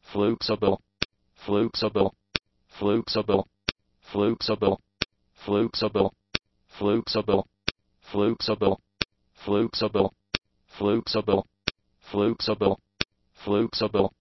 fluxible, fluxible, fluxible, fluxible, fluxible, fluxible, fluxible, fluxible, fluxible, fluxible, fluxible,